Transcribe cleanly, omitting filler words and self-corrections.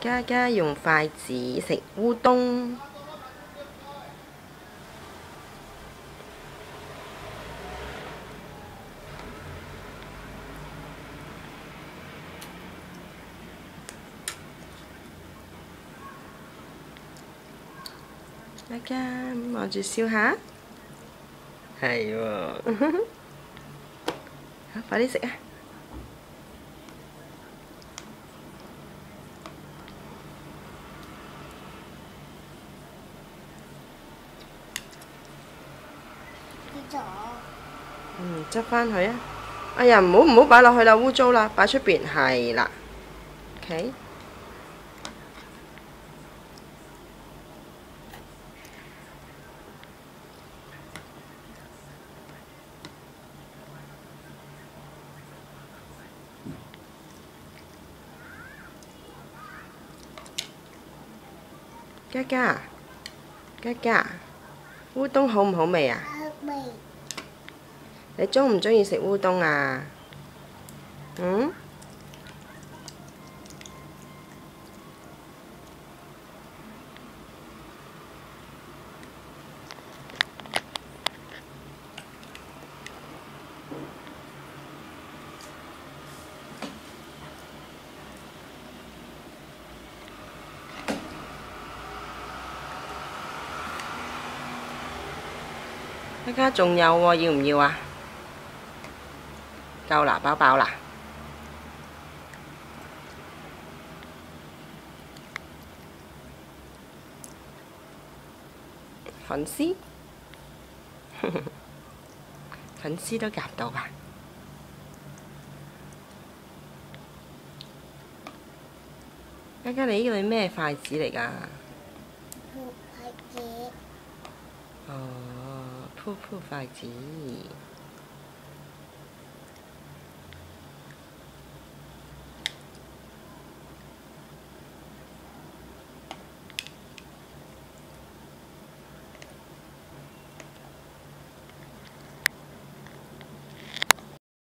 嘉嘉用筷子食烏冬。嘉嘉望住笑下，係喎，好快啲食啊！執返佢啊！哎呀，唔好擺落去啦，污糟啦，擺出邊係啦。OK。嘉嘉，嘉嘉，烏冬好唔好味啊？ 好味。 你鍾唔鍾意食烏冬啊？嗯？嘉嘉仲有喎，要唔要啊？夠啦，飽飽啦。粉絲，粉絲都夾到啊！嘉嘉，你呢個係咩筷子嚟㗎？ 筷子。 哦，噗噗筷子。